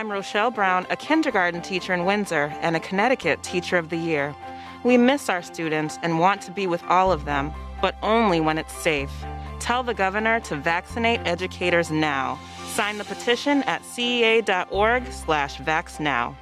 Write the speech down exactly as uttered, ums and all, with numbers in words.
I'm Rochelle Brown, a kindergarten teacher in Windsor and a Connecticut Teacher of the Year. We miss our students and want to be with all of them, but only when it's safe. Tell the governor to vaccinate educators now. Sign the petition at C E A dot org slash vax now.